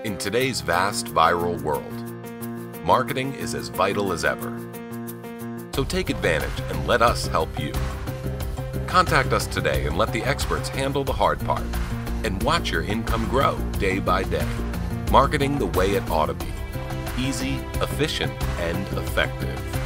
In today's vast viral world, marketing is as vital as ever. So take advantage and let us help you. Contact us today and let the experts handle the hard part and watch your income grow day by day. Marketing the way it ought to be. Easy, efficient, and effective.